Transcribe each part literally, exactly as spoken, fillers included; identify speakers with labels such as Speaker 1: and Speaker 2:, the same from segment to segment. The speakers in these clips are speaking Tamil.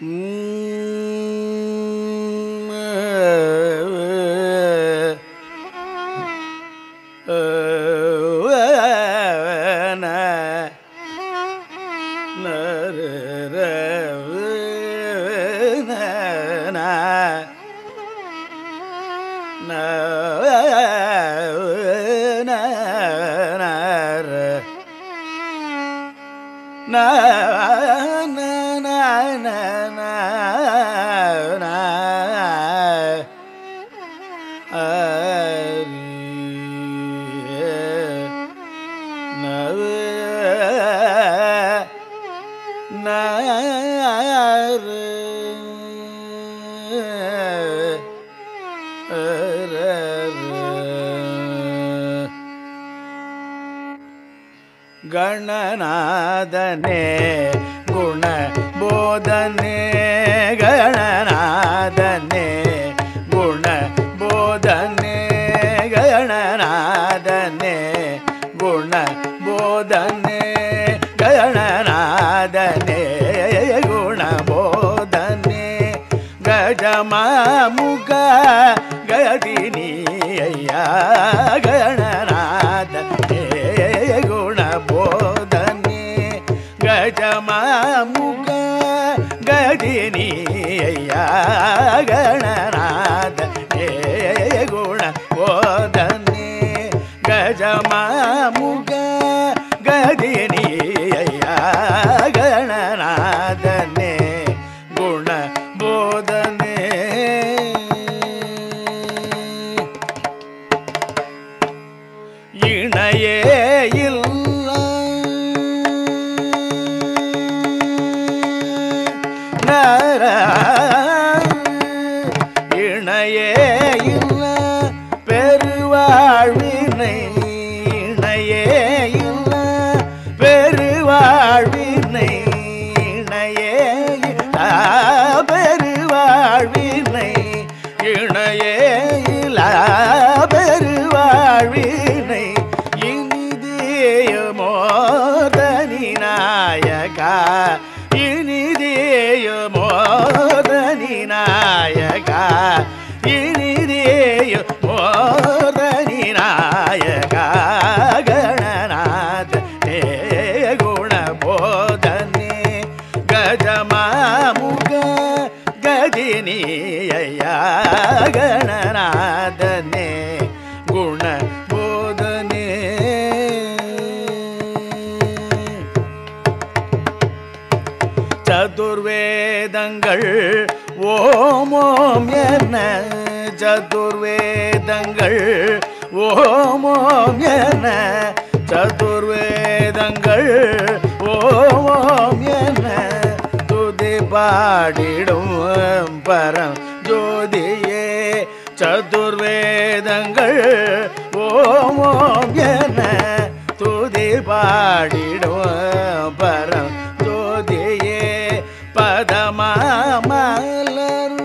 Speaker 1: ಗಣನಾದನೆ ಗುಣ ಬೋಧನೆ ಗಣನಾದನೆ ಗುಣ ಬೋಧನೆ ಗಣನಾದನೆ ಗುಣ ಬೋಧನೆ ಗಣನಾದನೆ ಗುಣ ಬೋಧನೆ ಗಜಮಾಮುಗ ಗದಿನಿಯ ಗಣನಾದನೆ ಗುಣ ಬೋಧನೆ ಗಜಮಾಮುಗ ಗದಿನಿಯ ಗಣನಾದನೆ ಗುಣ ಬೋಧನೆ ಗಜಮಾಮುಗ ಗದಿನಿಯ ಗಣನಾದನೆ ಗುಣ ಬೋಧನೆ இணையே இல்ல நர இணையே இல்ல பெருவாழ்வினை இணையே இல்ல பெருவாழ்வினை இணையே பெருவாழ்வினை இணையே இல்ல பெருவாழ்வினை இனிதேயமோதனி நாயகா இனிதேயமோதனி நாயகா இனிதேயமோதனி நாயகா கணநாதனே குண போதனே கஜமாமுக கதினிய கணநாதனே குண போதனே சதுர்வேதங்கள் ஓம் ஓம் என சதுர்வேதங்கள் ஓம் ஓம் என சதுர்வேதங்கள் ஓம் ஓம் என துதி பாடிடும் பரம் ஜோதியே சதுர்வேதங்கள் ஓம் ஓம் என துதி பாடிடும் பரம் ஜோதியே பதமாமலர்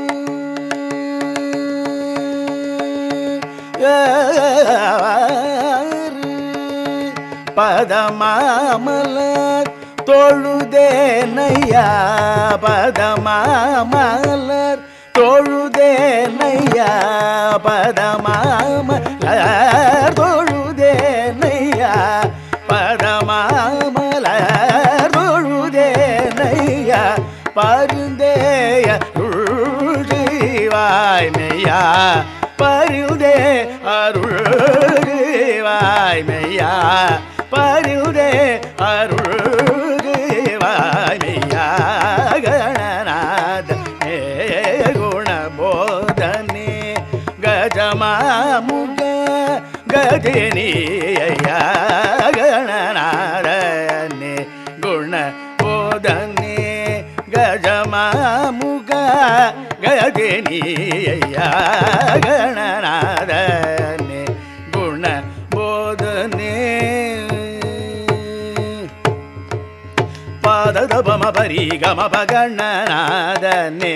Speaker 1: பதமாமலர் தொழுதேனையா பதமாமலர் தொழுதேனையா பதமாமலர் தொழுதேனையா பதமாமலர் தொழுதேனையா பருந்தேய வாய்மையா பருதே அருள்வாய்மையா பருதே அருள்வாய்மையா கணநாதனே குண போதனே கஜமாமுக கதினிய கணநாதனே குண போதனே கஜமாமுக கதினிய கணநாதனே குண போதனே பாதத பம பரி கம பகணநாதனே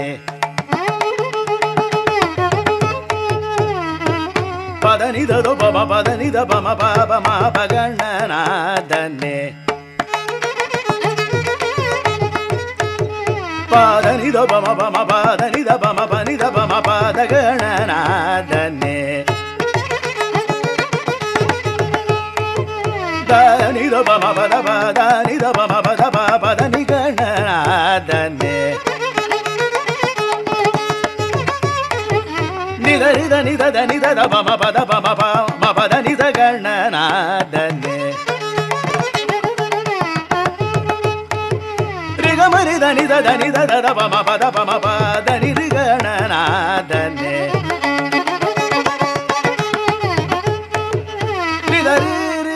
Speaker 1: பதனித பம பதனித பம பம பகணநாதனே பாதனி தபம பம பாதனி தபம பனி தபம பாத கணநாதனே தனி தபம பத பதனி தபம பத பதனி கணநாதனே நிதரி தனி தனி தபம பத பம பம பதனி கணநாதனே ரிகமரி தனி தனி தத பம பத பம பதனி கணநாதனே நிதரி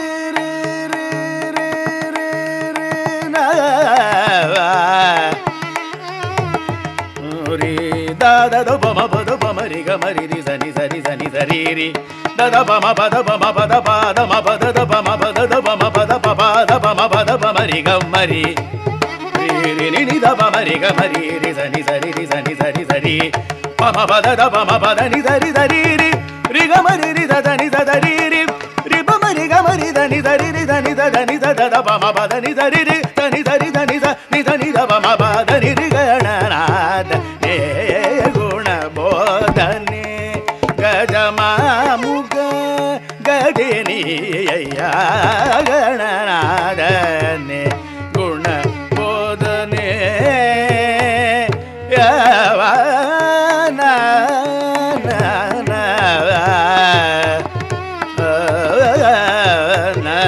Speaker 1: da ba ma ba da ba ma ri ga ma ri ri sa ni sa ri sa ni sa ri ri da da ba ma ba da ba ma ba da ba da ma ba da da ba ma ba da da ba ma ba da ba ba da ba ma ba da ba ma ri ga ma ri ri ri ni ni da ba ma ri ga ma ri ri sa ni sa ri ri sa ni sa ri sa ri ba ma ba da da ba ma ba da ni sa ri sa ri ri ri ga ma ri ri da da ni sa da ri ri ri ba ma ri ga ma ri da ni sa ri ri da ni sa da ni sa da da ba ma ba da ni sa ri ri da ni sa ri da ni sa ni sa ni da ba ma ba da ni ri ga na na da bodane gajamamuga gajini ayya gananadane guna bodane yavana na na na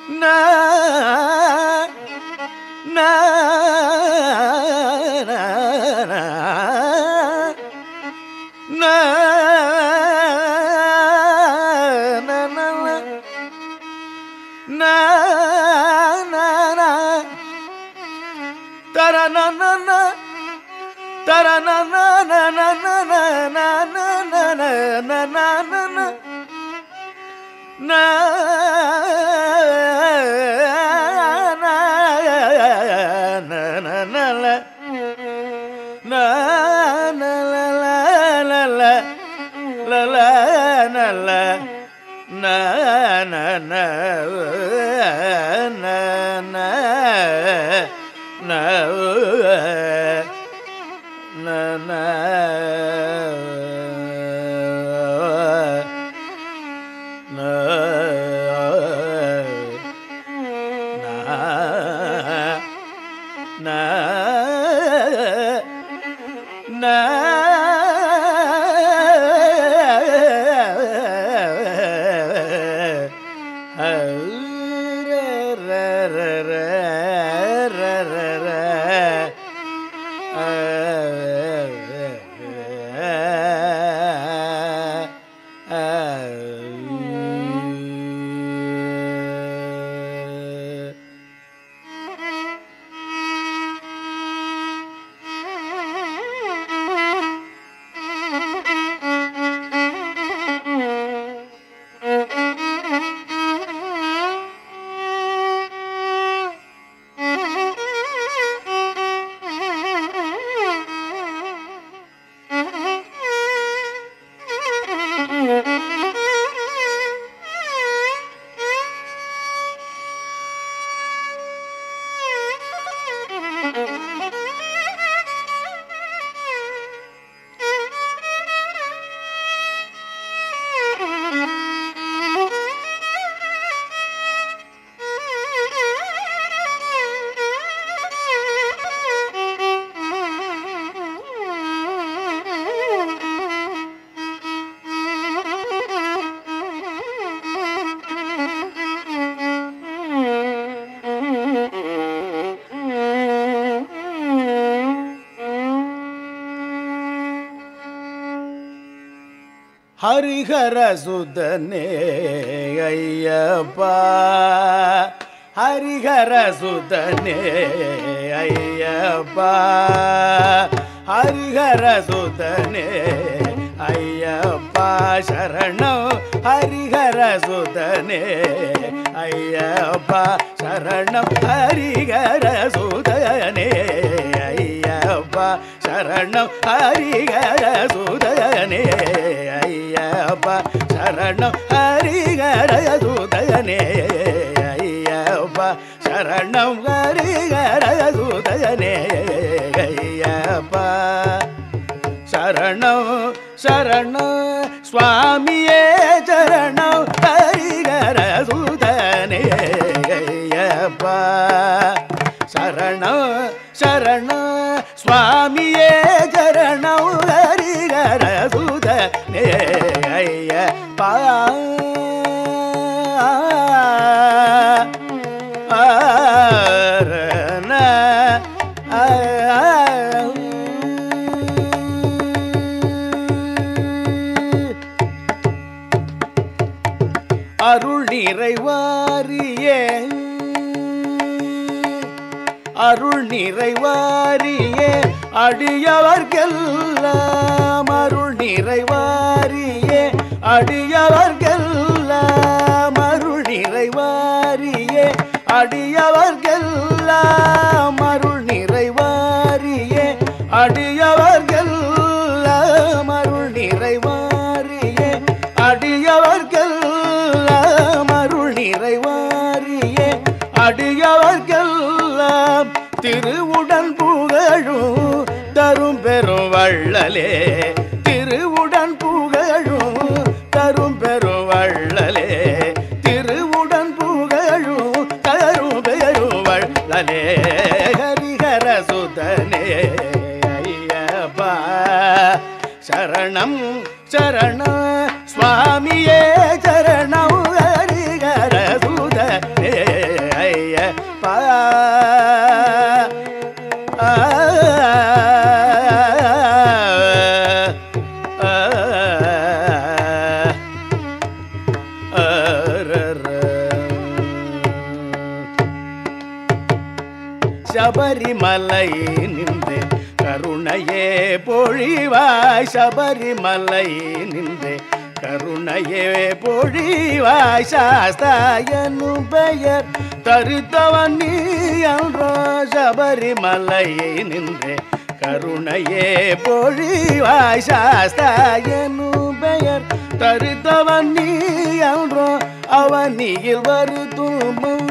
Speaker 2: na
Speaker 1: Harihara சுதனே ஐயப்பா, ஹரிஹர சுதனே ஐயப்பா, ஹரிஹர சுதனே ஐயப்பா சரணம், ஹரிஹர சுதனே ஐயப்பா சரணம், ஹரிஹர சுதனே ஐயப்பா சரணம், ஹரிஹர சுதனே ஐயப்பா சரணம், ஹரிஹர சுதனே ஐயப்பா சரணம், ஹரிஹர சுதனே ஐயப்பா சரணம் சரணம் சுவாமியே சரணம், ஹரிஹர சுதனே ஐயப்பா சரணம் சரணம் சுவாமியே சரணம், ஹரிஹர சுதனே ஐயப்பா அருள் நிறைவாரியே அருள் நிறைவாரியே அடியவர்க்கெல்லாம், அருள் நிறைவாரியே அடியவர்க்கெல்லாம், அருள் நிறைவாரியே அடியவர்க்கெல்லாம், அருள் நிறைவாரியே அடியவர்க்கெல்லாம், அருள் நிறைவாரியே அடியவர்க்கெல்லாம், அருள் நிறைவாரியே அடியவர்க்கெல்லாம், திருவுடன் புகழும் தரும் பெரும் வள்ளலே, திருவுடன் புகழும் தரும் பெரும் வள்ளலே, திருவுடன் புகழும் தரும் பெரும் வள்ளலே, ஹரிஹர சுதனே ஐயப்பா சரணம் சரணம் சுவாமியே சரணம், ஹரிஹர சுதனே ஐயப்பா சபரிமலை நின்றே கருணையே பொழிவாய் சபரிமலை நின்றே கருணையே பொழிவாய் சாஸ்தாயனும் பெயர் தரித்தவன் நீ என்றோ சபரிமலை நின்றே கருணையே பொழிவாய் சாஸ்தாயனும் பெயர் தரித்தவன் நீ என்றோ அவனியில் வரு துன்பம்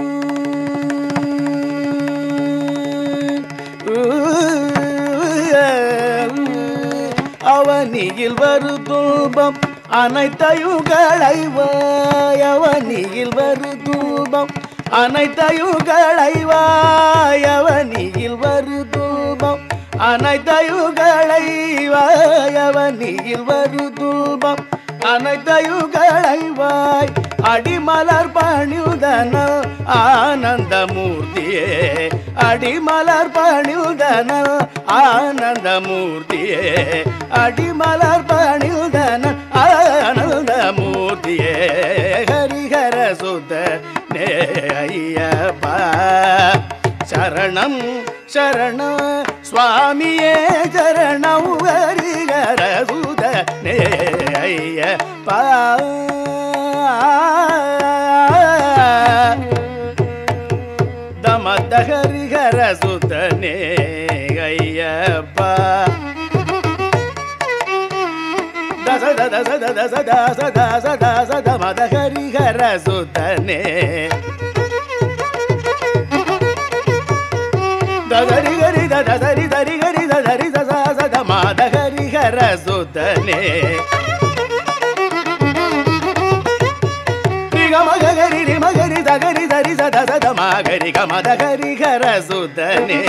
Speaker 1: அவனியில் வரு துன்பம் அனைத்தையும் களைவாய் அவனியில் வரு துன்பம் அனைத்தையும் களைவாய் அவனியில் வரு துன்பம் அனைத்தையும் களைவாய் அவனியில் வரு துன்பம் அனைத்தையும் களைவாய் அடிமலர் பணியுதன ஆனந்தமூர்த்தியே அடிமலர் பணியுதன ஆனந்தமூர்த்தியே அடிமலர் பணியுதன ஆனந்தமூர்த்தியே ஹரிஹர சுதனே ஐயப்பா சரணம் சரண சுவாமியே சரணம் ஹரிஹர சுதனே ஐயப்பா தமத ஹரிஹர சுதனே ஐயப்பா தச தச தச தச தச தச தமத ஹரிஹர சுதனே தரி ஹரி தரி தரி ஹரி தரி தச தமத ஹரிஹர சுதனே மகரி மகரி தகரி தரி சத சத மகரி கமத ஹரிஹர சுதனே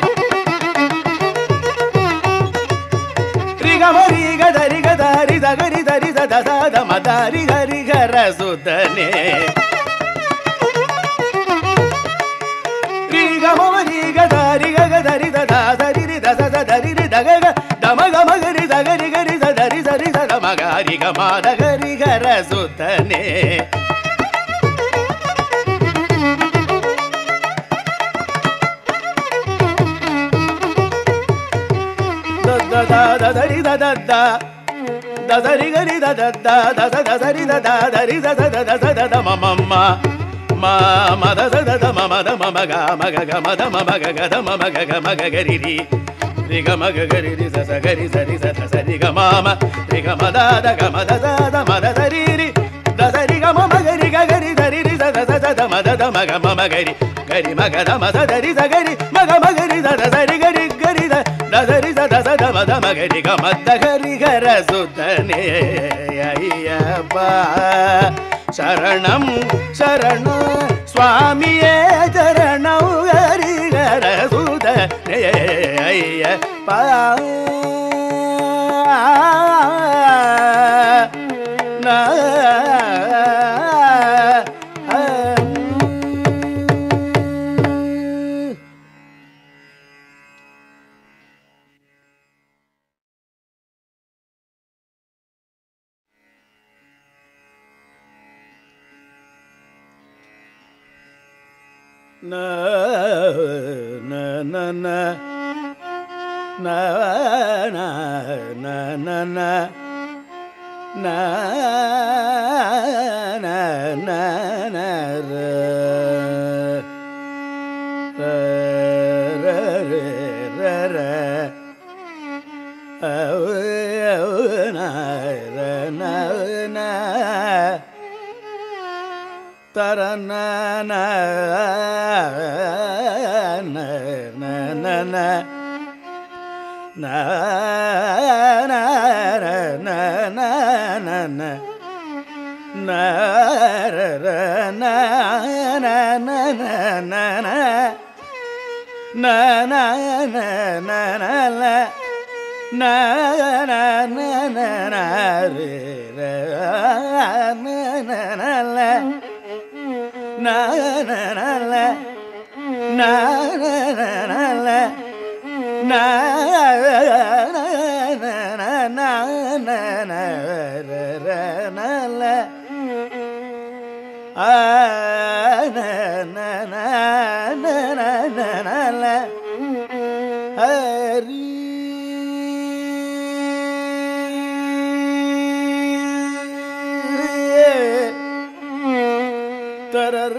Speaker 1: ரிகமரி கதரி கதரி தகரி தரி சத சத மதரி ஹரிஹர சுதனே ரிகமரி கதரி கதரி தத சரி தச சதரி தக தமக மகரி தகரி கரி சதரி சரி சத மகரி கமத ஹரிஹர சுதனே தரி தத தரி கரி தத தச தரி தத தரி தச தச தத மமம்மா மத சத மமத மமக மக மத மமக கத மமக மக கரி ரி ரிக மக கரி ரி ச கரி சரி சத சரி க மாம ரிக மத க மத சத மத சரி ரி தசரி க மம கரி க கரி சரி ரி சத சத மத மக மம கரி கரி மக த மத தரி ச கரி மக மகரி சத சரி கரி கரி த தசரி சத சத மத மகரி க மத ஹரிஹர சுதனே ஐயப்பா சரணம் சரண சுவாமியே சரணம் ஹரிஹர சுதனே ஐயப்பா நா na na na na na na na na na na na na na ra ra ra ra ra au na ra na na tarana na na na na na na na na na na na na ra na na na na na na na na na na na la na na na na na re ra na na na la na na na la na na na na la na na na na na na ra ra na la a na na na Hari தரர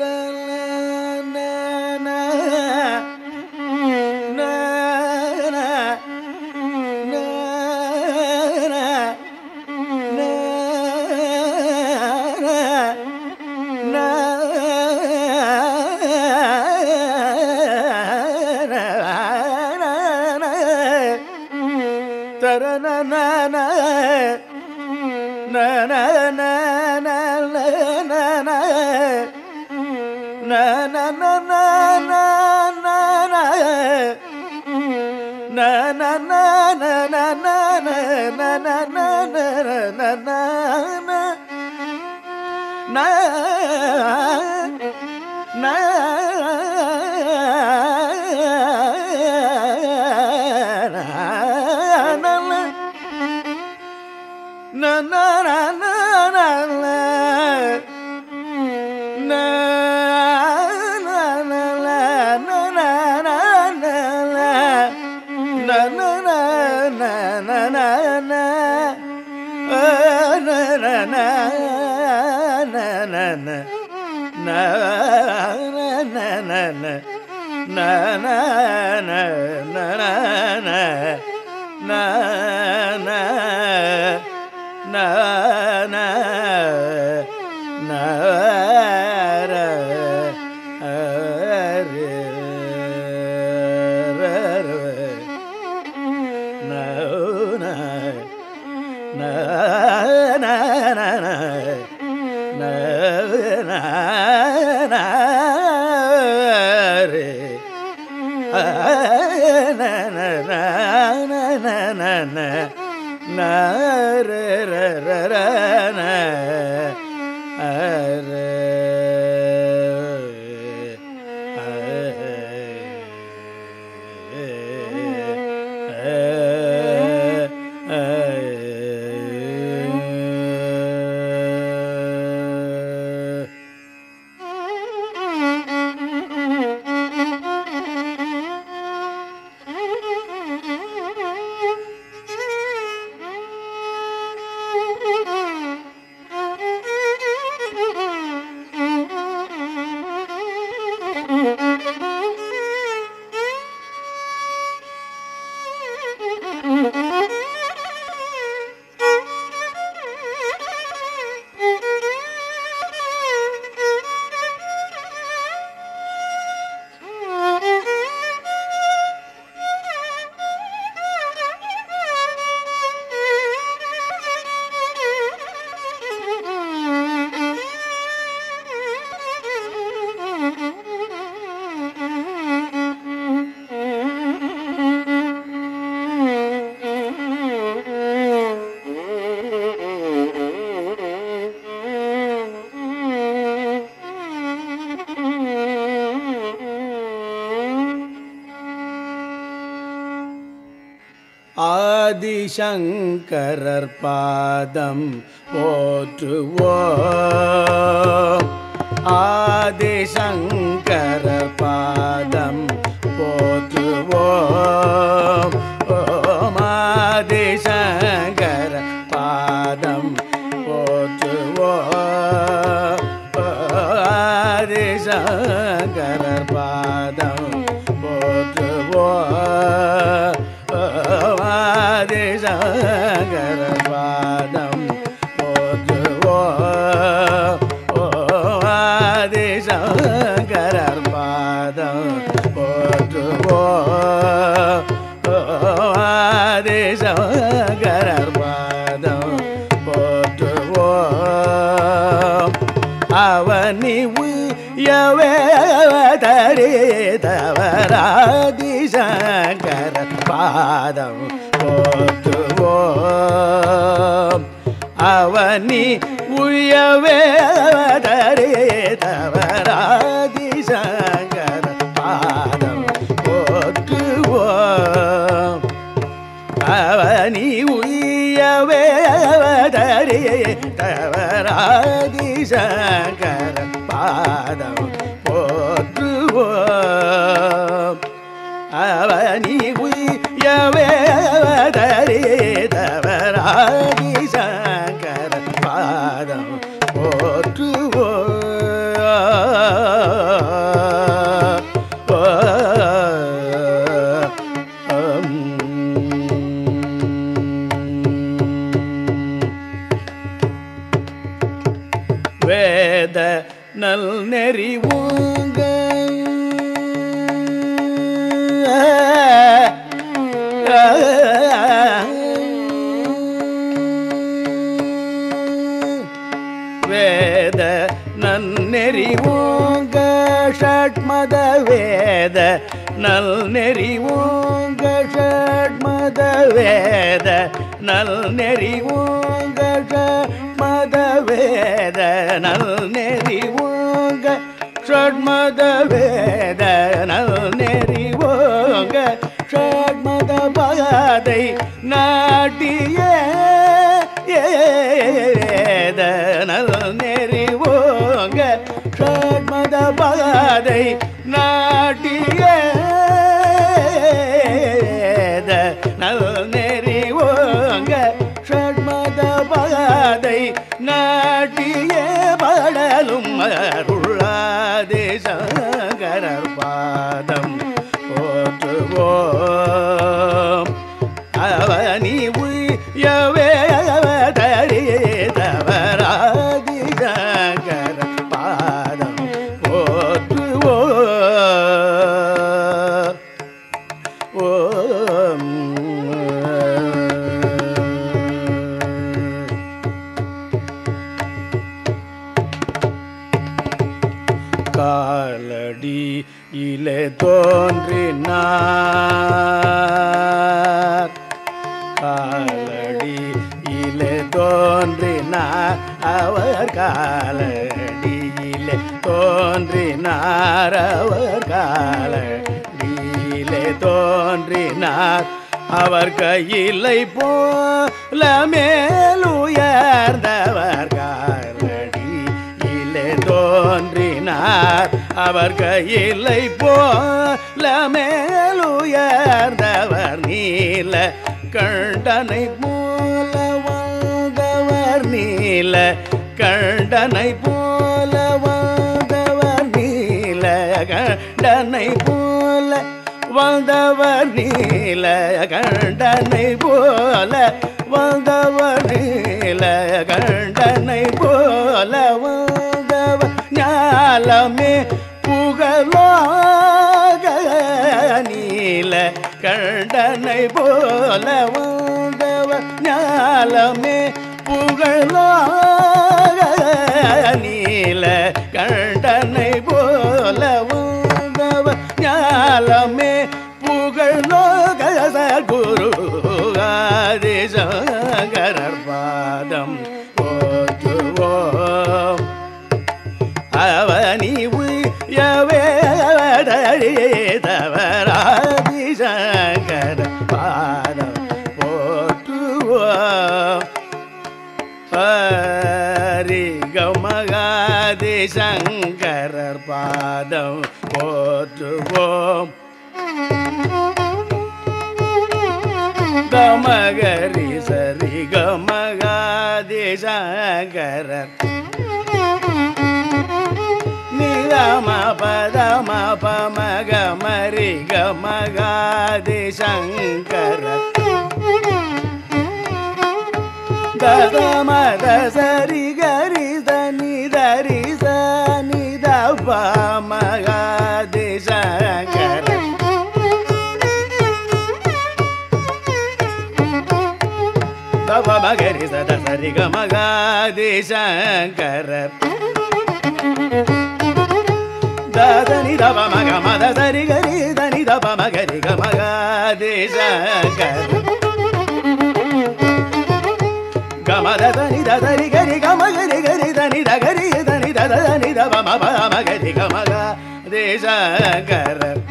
Speaker 1: ஆதிசங்கரர் பாதம் போற்றுவோம். ஆதிசங்கரர் பாதம் போற்றுவோம். ஓம் ஆதிசங்கர பாதம் போற்றுவோம். ஆதிசங்கரர் பாதம் போற்றுவோம். ஆதிசங்கர பாதம் போற்றுவோம். ஆதிசங்கரர் பாதம் போற்றுவோம். ஆதிசங்கரர் பாதம் போற்றுவோம். அவனி உயவே தரிதவராதிசங்கர பாதம் போற்றுவோம். அவனி உயவே தரிதவராதிசங்கர பாதம் போற்றுவோம். அவனி உயவே தரிதவராதிசங்கர பாதம் போற்றுவோம். நல் நெறி ஓங்க ஷட்மத வேத நல் நெறி ஓங்க ஷட்மத வேத நல் நெறி ஓங்க ஷட்மத வேத நல் நெறி ஓங்க ஷட்மத பாதை நாட்டிய நல் நெறி ஓங்க ஷட்மத பாதை நாட்டிய நல் நெறி ஓங்க ஷட்மத பாதை நாட்டிய படலும் அருளாதே சங்கரர் பாதம் போற்றுவோம் அவனி உயவே தவறாதி சங்கர பாதம் போற்றுவோம் ஓம் காலடி இலே தோன்றினார் காலடி இலே தோன்றினார் அவர் காலடியிலே தோன்றினார் அவர் காலடியிலே தோன்றினார் அவர் கையிலை போல மேலுயர்ந்தவர் காலடியிலே தோன்றினார் அவர் கையிலை போல மேலுயர்ந்தவர் நீல கண்டனை போல வாழ்ந்தவர் நீல கண்டனை போல வாழ்ந்தவர் நீல கண்டனை போல வாழ்ந்தவர் நீல கண்டனை போல வாழ்ந்தவர் நீல கண்டனை போல வாழ்ந்தவர் ஞாலமே புகழாக நீல கண்டனை போல வாழ்ந்தவர் ஞாலமே புகழாக நீல கண்டனை போல வாழ்ந்தவர் ஞாலமே புகழோக குரு ஆதி சங்கரர் பாதம் போற்றுவோம் அவனி உயவே தவறாதி சங்கர பாதம் போற்றுவோம் பரிகமகாதி சங்கரர் பாதம் போற்றுவோம் கமகரி சரி கமகாதி சங்கரர் நிதம பதம பமக மரி கமகாதி சங்கரர் ததமத சரி கரி தனி தரி சனி தபமகாதி சங்கரர் தபமகரி சத சரி கமகாதி சங்கரர் தனி தப மக மத சரி கரி தனி தப மகரி கமகாதி சங்கரர் கமத தனி தரி கரி கமகரி கரி தனி தகரி தனி தனி தப மப மகரி கமகாதி சங்கரர்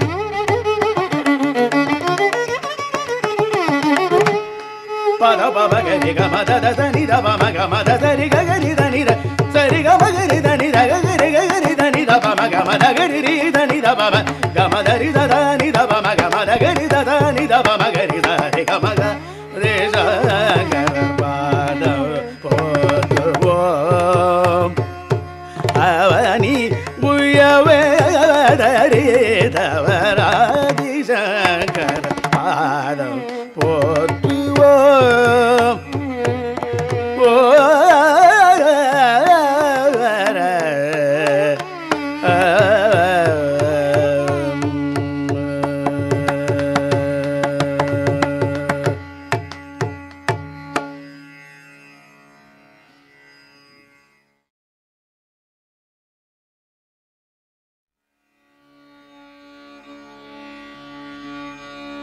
Speaker 1: பத பப கரி கமத தனி தப மக மத சரி கரி தனி சரி கமகரி தனி தகரி கரி தனி தப மக மத கரி தனி தப கமதரி தனி தப மக மத கரி தனி தப மகரி தரி கமக ரே சங்கர பாதம் போற்றுவோம் அவனி உயவே தவறாதி சங்கர பாதம் போற்றுவோம் ஓ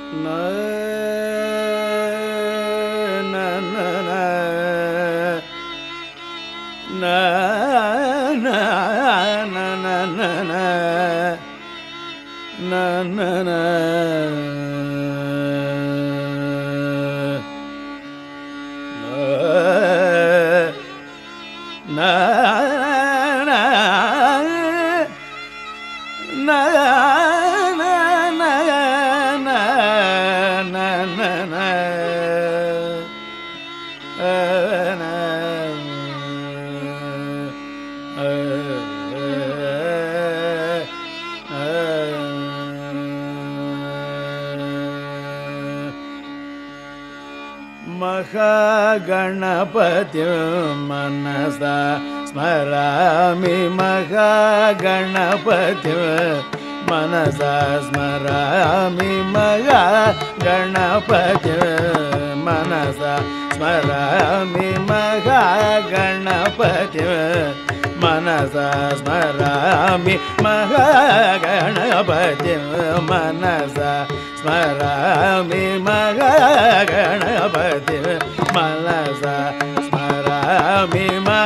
Speaker 1: महागणपतिं मनसा स्मरामि महागणपतिं मनसा स्मरामि महागणपतिं मनसा स्मरामि महागणपतिं मनसा स्मरामि महागणपतिं मनसा स्मरामि महागणपतिं मनसा स्मरामि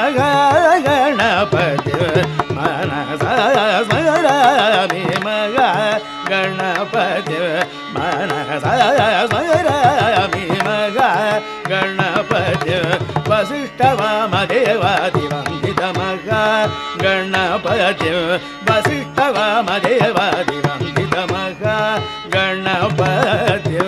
Speaker 1: महागणपतिं मनसा स्मरामि महागणपतिं मनसा स्मरामि महागणपतिं वसिष्ठवामदेवादिवन्दितमहागणपतिं वसिष्ठवामदेवादिवन्दितमहागणपतिं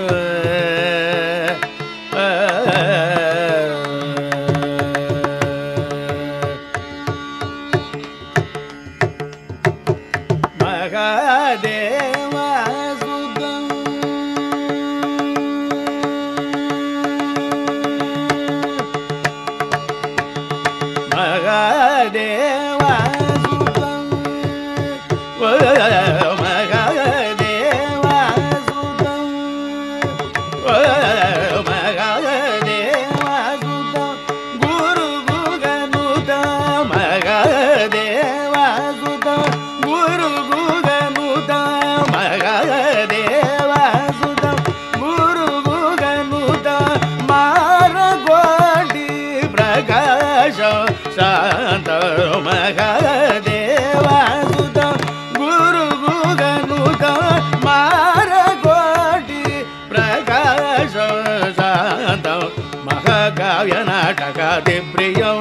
Speaker 1: महाकाव्यनाटकादिप्रियं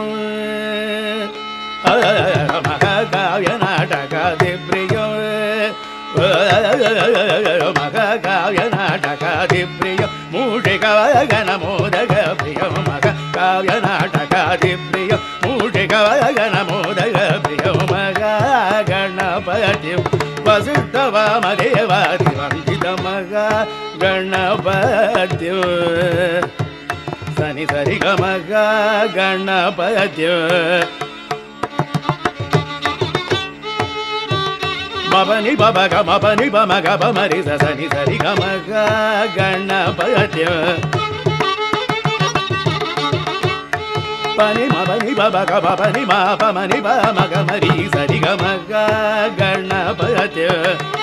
Speaker 1: महाकाव्यनाटकादिप्रियं महाकाव्यनाटकादिप्रियं मूषिकवाहनमोदकप्रियं महाकाव्यनाटकादिप्रियं मूषिकवाहनमोदकप्रियं महागणपतिं वसिष्ठवामदेवादिवन्दितं महागणपतिं सनि सरि ग महागणपतिं मपनि पप ग मपनि प म ग प म रि स सनि सरि ग महागणपतिं पनि म पनि प प ग प पनि म प म नि प म ग म रि सरि ग महागणपतिं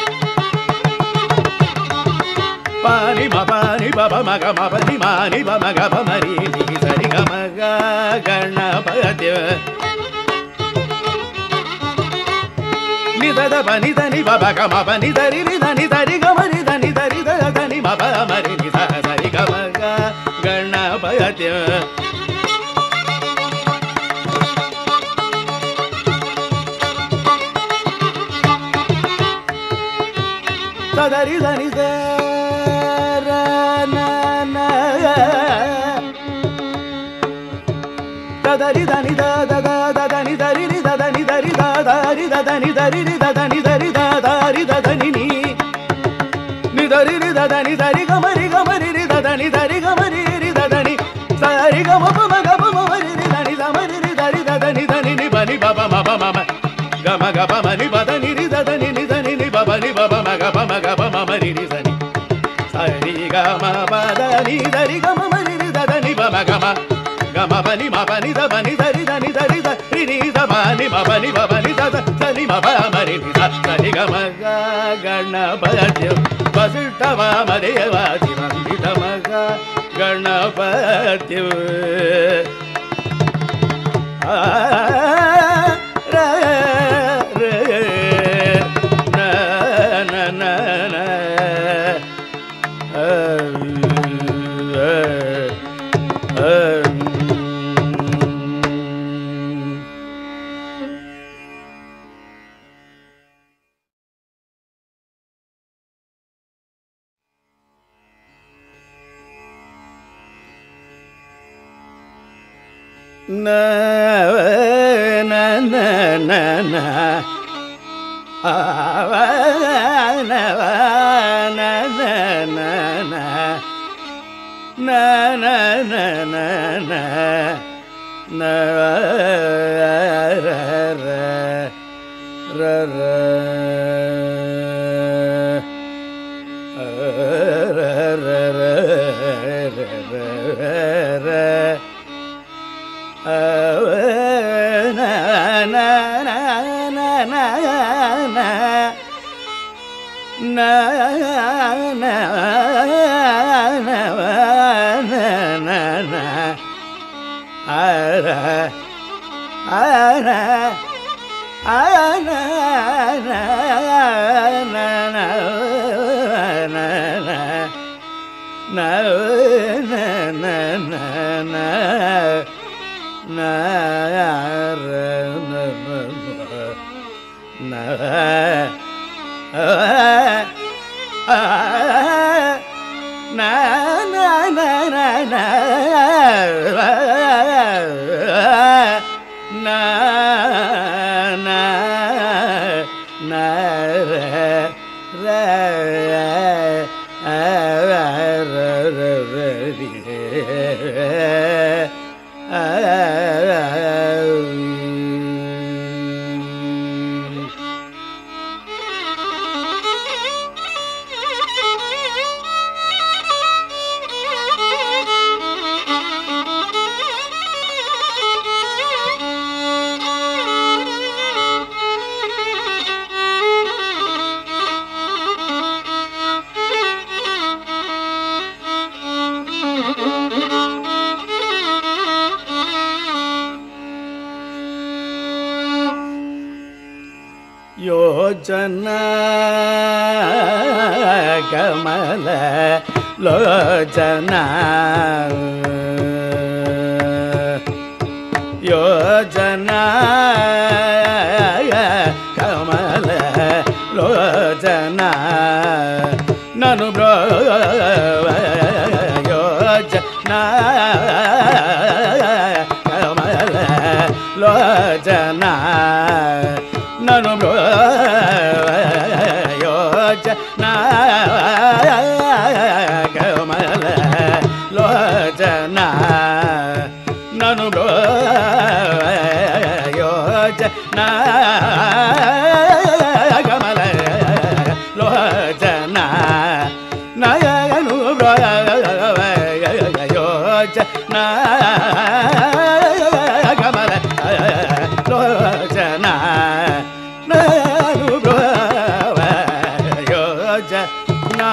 Speaker 1: pani ma pani ba ba ma ga ma pani ma ni ba ma ga ba ma ri ni sa ri ga ma ga ganapati ni da da ba ni da ni ba ba ga ma ba ni da ri ri da ni da ri ga ma ri da ni da ri da da ni ma ba ma ri ni sa sa ri ga ma ga ganapati da da ri da ni da dari dani da da da da dani dari ri da dani dari da dari da dani dari ri da dani dari da dari da dani ni ni dari ri da dani dari ga mari ga mari ri da dani dari ga mari ri da dani sari ga ma pa ma ga pa ma mari ri dani da mari ri dari da dani dani ni ba ni ba ba ma ba ma ma ga ma ga pa ma ni ba dani ri da dani ni dani ni ba ba ni ba ba ma ga pa ma ga pa ma mari ri dani sari ga ma ba dani dari ga ma mari ri da dani ba ma ga ma ma pa ni ma pa ni da pa ni da ri da ni da ri da ri ni da pa ni ma pa ni ba pa ni da da sa ni ma pa ma ri ni da sa ni ga ma ga ganapati Vasishtha ವಾಮದೇವಾದಿ ವಂದಿತ ಮಗ Ganapati na na na na na ah na na na na na na na na na na na ra ra ra ra ಯೋಜನಾ ಕಮಲ ಲೋಚನಾ ಯೋಜನಾ ಕಮಲ ಲೋಚನಾ ನನು ಯೋಜನಾ ಕಮಲ ಲೋಚನಾ ನನು ಯೋಜನಾ ಕಮಲ ಲೋಚನಾ ನನು ಯೋಜನಾ ಕಮಲ ಲೋಚನಾ ನಯನು ಯೋಜನಾ ಕಮಲ ಲೋಚನಾ ಯೋಜನಾ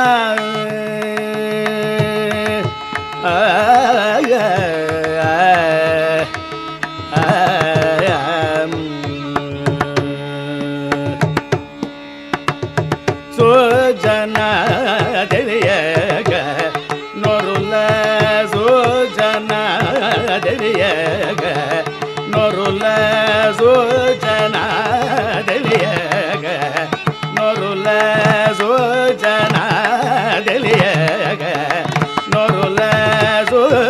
Speaker 1: ಸೋಜನಾ ದೆಲಿಯಗ ನೊರುಲ ಸೋಜನಾ ದೆಲಿಯಗ ನೊರುಲ ಸೋಜನಾ ದೆಲಿಯಗ ನೊರುಲ ಸೋಜನಾ ದೆಲಿಯಗ ನೊರುಲ ಸೋ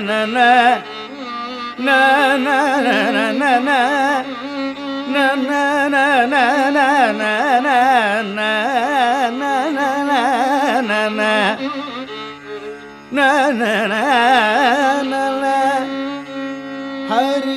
Speaker 1: ஹரி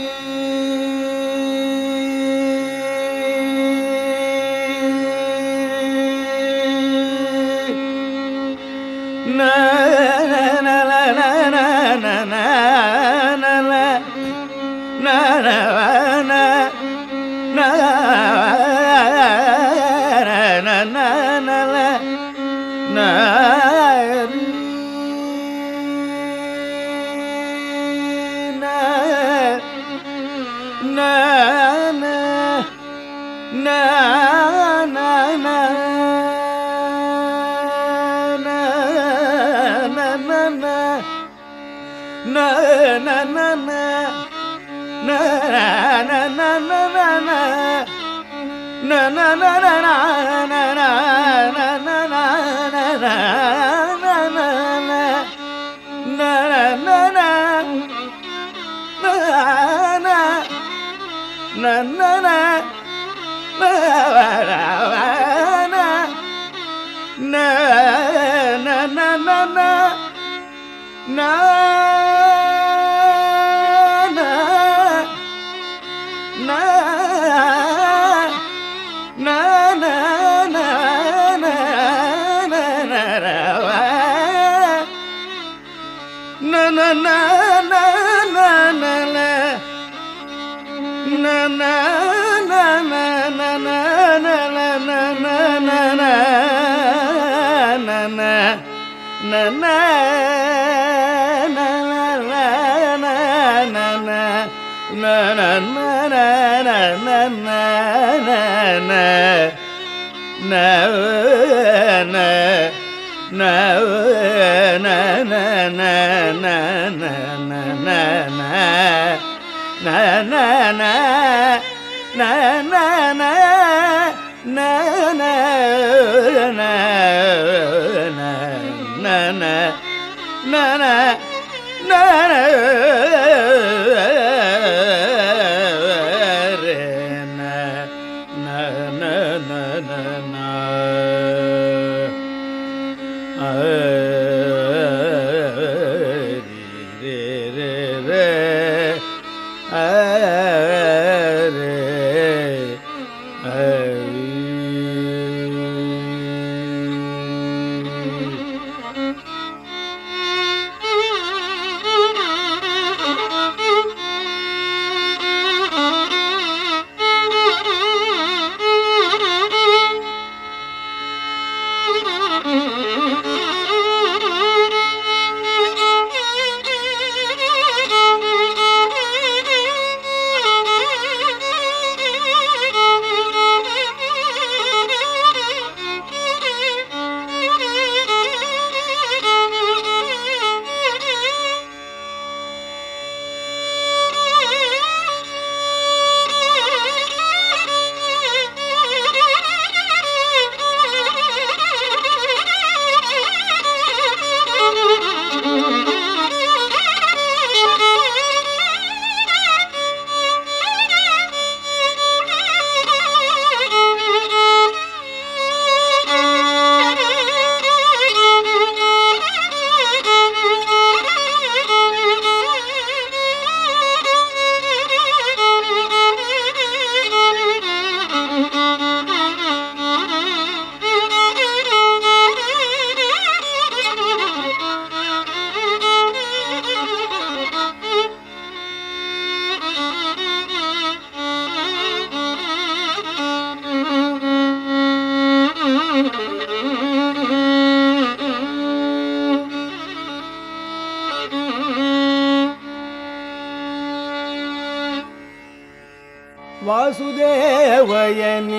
Speaker 1: ವಾಸುದೇವಯನಿ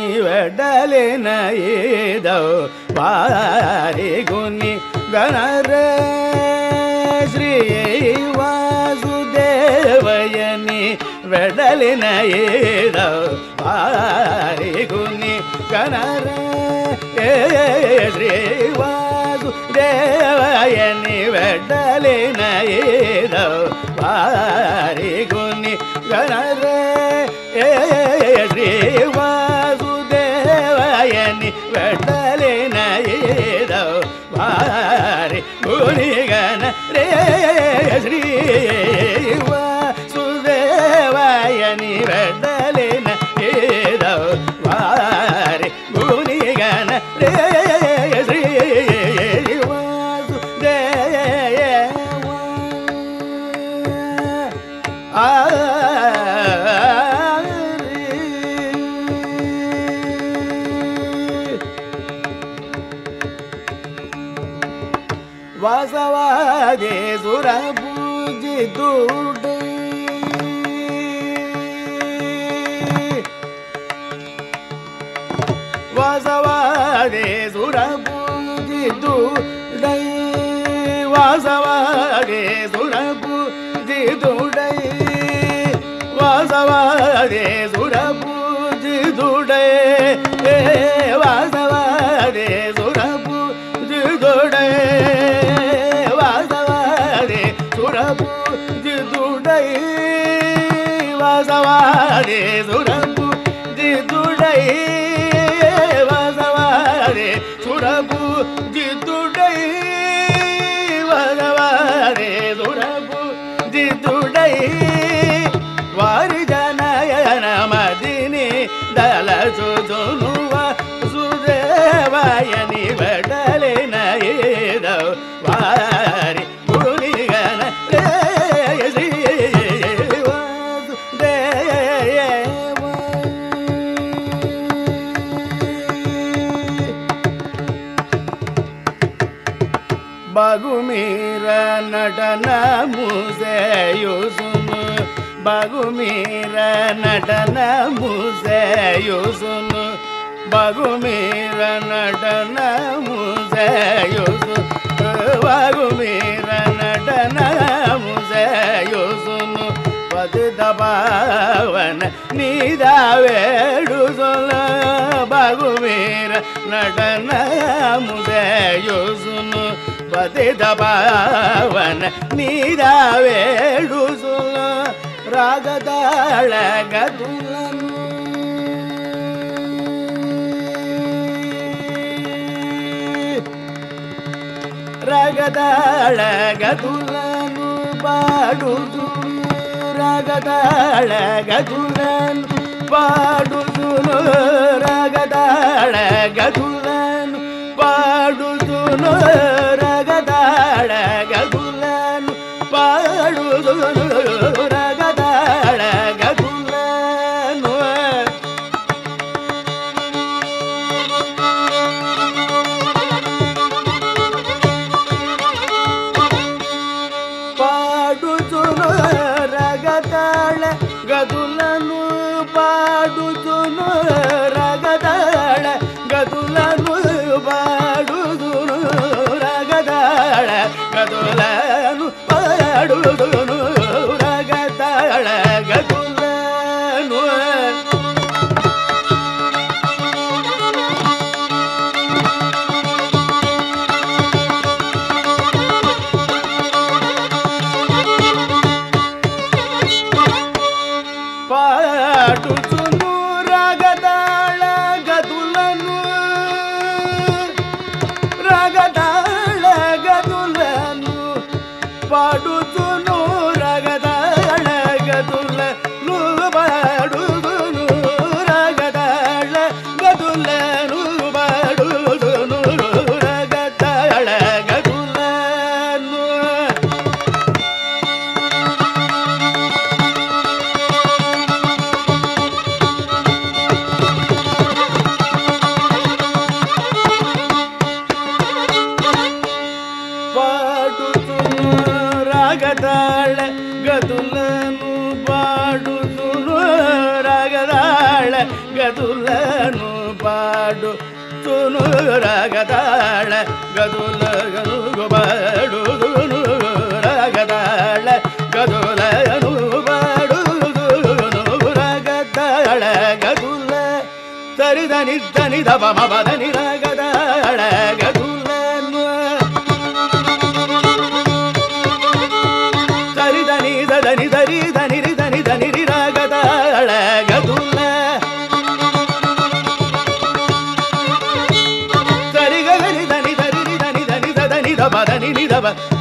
Speaker 1: ವೆಡಲಿನ ಏದೌ ವಾರಿ ಗುನಿ ಗಣರ ಶ್ರೀ ವಾಸುದೇವಯನಿ ವೆಡಲಿನ ಏದೌ ವಾರಿ ಗುನಿ ಗಣರ ಶ್ರೀ ವಾಸುದೇವಯನಿ ವಾಸುದೇವಯನಿ ವೆಡ್ಡಲಿನ ಏದೋ ವಾರಿ ಗುನಿ ಗಣರೇ ಶ್ರೀ ವಾಸುದೇವಯನಿ ವೆಡ್ಡಲಿನ ಏದೋ ವಾರಿ ಗುನಿ ಗಣ ರೇ ಶ್ರೀ ವಾಸುದೇವಯನಿ ವೆಡ್ಡಲಿನ ಏದೋ ವಾರಿ ಗುನಿ ಗಣ ರೇ ಶ್ರೀ ವಾಸವಾದೆ ಸುರಭುಜಿ ದುಡೆ ವಾಸವಾದೆ ಸುರಭುಜಿ ದುಡೆ ವಾಸವಾದೆ ಸುರಭುಜಿ ದುಡೆ ವಾಸವಾದೆ ಸುರಭುಜಿ ದುಡೆ ವಾಸವಾದೆ ಸುರಭುಜಿ ದುಡೆ ವಾಸವಾದೆ ಸುರಭುಜಿ ದುಡೆ ವಾಸವಾದೆ ಸುರಭುಜಿ ದುಡೆ ವಾಸವಾದೆ ಸುರಭುಜಿ ದುಡೆ ವಾಸವಾದೆ ಸುರಭುಜಿ ದುಡೆ ವಾರಿ ಜನಯನ ಮದಿನಿ ದಲ ಸುಜುನುವ ಸುದೇವಯನಿ ಬಡಲಿನ ಏದ ವಾರಿ ಗುರುನಿಗನ ಶ್ರೀ ವಾಸುದೇವ ಬಗುಮೀರ ನಟನ ಮುಸೆಯುಸುನು ಬಗುಮೀರ ನಟನ ಮುಸೆಯುಸುನು ಬಗುಮೀರ ನಟನ ಮುಸೆಯುಸು ಬಗುಮೀರ ನಟನ ಮುಸೆಯುಸುನು ಪತಿತ ಪಾವನ ನೀದಾವೇಡುಸುಲ ಬಗುಮೀರ ನಟನ ಮುಸೆಯುಸುನು ಪತಿತ ಪಾವನ ನೀದಾವೇಡುಸುಲ ರಾಗದಾಳ ಗದುಲನು ರಾಗದಾಳ ಗದುಲನು ಪಾಡುಸುನು ರಾಗದಾಳ ಗದುಲನು ಪಾಡುಸುನು ರಾಗದಾಳ ಗದುಲನು ಪಾಡುಸುನು ರಾಗದಾಳ ಗದುಲನು ಪಾಡುಸುನು ರಾಗದಾಳ ಗದುಲನು ಪಾಡುಸುನು ರಾಗದಾಳ ಗದುಲನು ಪಾಡುಸುನು ರಾಗದಾಳ ಗದುಲನು ಪಾಡುಸುನು ರಾಗದಾಳ ಗದುಲನು ಪಾಡುಸುನು ರಾಗದಾಳ ಗದುಲನು ಪಾಡುಸುನು ರಾಗದಾಳ ಗದುಲನು ರಾಗದಾಳ ಗದುಲನು ಪಾಡುಸುನು ರಾಗದಾಳ ಗದುಲನು ಪಾಡುಸುನು ರಾಗದಾಳ ಗದುಲನು ಪಾಡುಸುನು ರಾಗದಾಳ ಗದುಲನು ಪಾಡುಸುನು ರಾಗದಾಳ ಗದುಲನು ಪಾಡುಸುನು ರಾಗದಾಳ ಗದುಲನು ಪಾಡುಸುನು ರಾಗದಾಳ ಗದುಲನು ಪಾಡುಸುನು ರಾಗದಾಳ ಗದುಲನು ಪಾಡುಸುನು ರಾಗದಾಳ ಗದುಲ ಸರಿದ ನಿದ್ದ ನಿದ ಬಮ ಬದ ನಿರಾಗದಾಳ ಗದುಲನು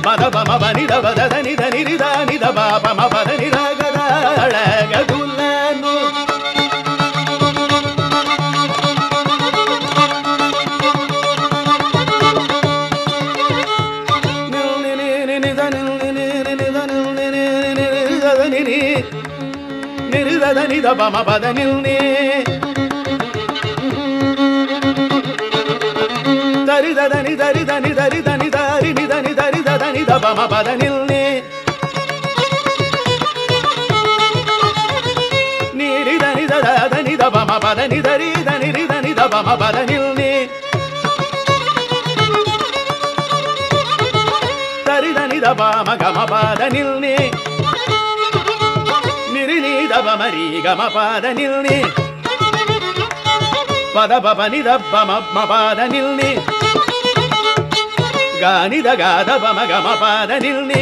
Speaker 1: మద పమ పని దవ దని దని రి దని ద పమ పద ని ర గ గదులను నిరిదని ద పమ పద నిల్ని దరి దని దరి దని దరి దని దరి ని దని దరి దని ద పమ పద నిల్ని నిరి దని ద దని ద పమ పద ని దరి దని రి దని ద పమ పద నిల్ని దరి దని ద పమ గమ పద నిల్ని నిరి ని ద పమ రి గమ పద నిల్ని పద పప ని ద పమ మ పద నిల్ని గాని ద గాద పమ గమ పద నిల్ని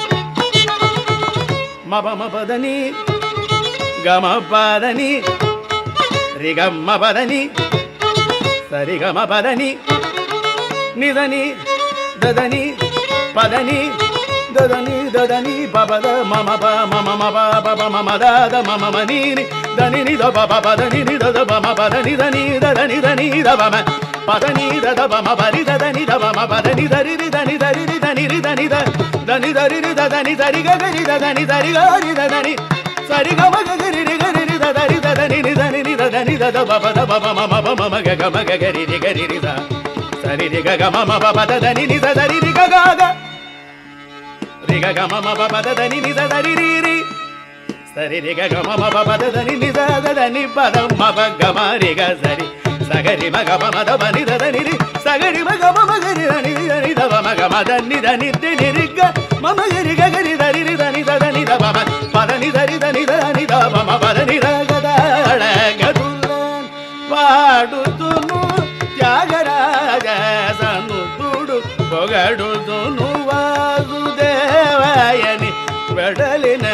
Speaker 1: మ పమ పదని గమ పదని రి గమ పదని సరి గమ పదని నిదని దదని పదని దదని దదని పపద మమ ప మమ మ ప ప మమ దద మమ మని దని ని ద ప పదని ని ద పమ పదని దని దదని దని ద పమ పదని ద పమ పరి దదని ద పమ పదని దరి రి దని దరి రి దని రి దని ద దని దరి రి దదని దరి గ గరి దదని దరి గ రి దదని సరి గ మ గ గరి రి గరి రి దరి దదని ని దని ని దదని ద పప ద పమ మమ ప మమ గ గ మ గ గరి రి గరి రి ద సరి రి గ గ మ మ ప ప దదని ని దరి రి గ గ గ రి గ గ మ మ ప ప దదని ని దరి రి రి సరి రి గ గ మ మ ప ప దదని ని దదని పద మ ప గ మ రి గ సరి సగరి మ గ మ మ ద మ ని దదని రి సగరి మ గ మ మ గరి దని దని ద మ గ మ దని దని ని రి గ మ మ గరి గ గరి దరి రి దని దదని ద మ పదని దరి దని దని ద మ మ పదని ర గ ద గదులన్ వాడుతును త్యాగరాజ సనుతుడు పొగడుతును వాసుదేవయని వెడలిన